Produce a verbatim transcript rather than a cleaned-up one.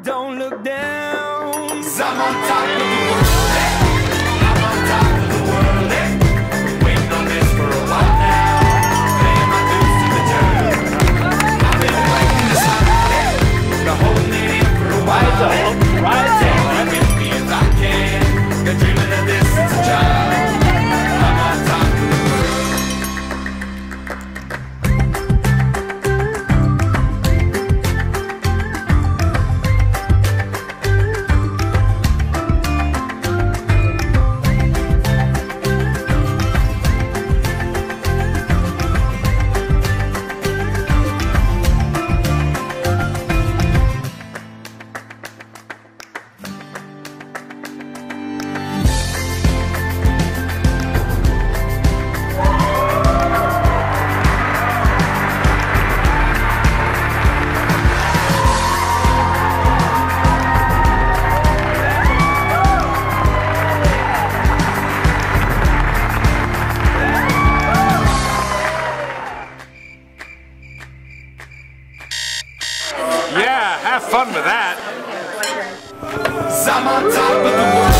don't look down, 'cause I'm I'm on top of the world, hey. I'm on top of the world, hey. Been waiting on this for a while now, paying my dues to the dirt. I've been waiting this high, hey. Been holding it in for a while, hey. Rise up, Take it with me if I can. Been dreaming of this since a child. I'm on top of the world. Yeah, have fun with that. 'Cause I'm on top of the world.